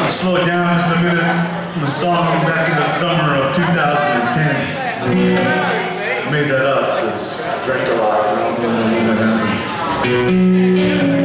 Slow it down just a minute. The song back in the summer of 2010. I made that up because I drank a lot. I don't really know when that happened.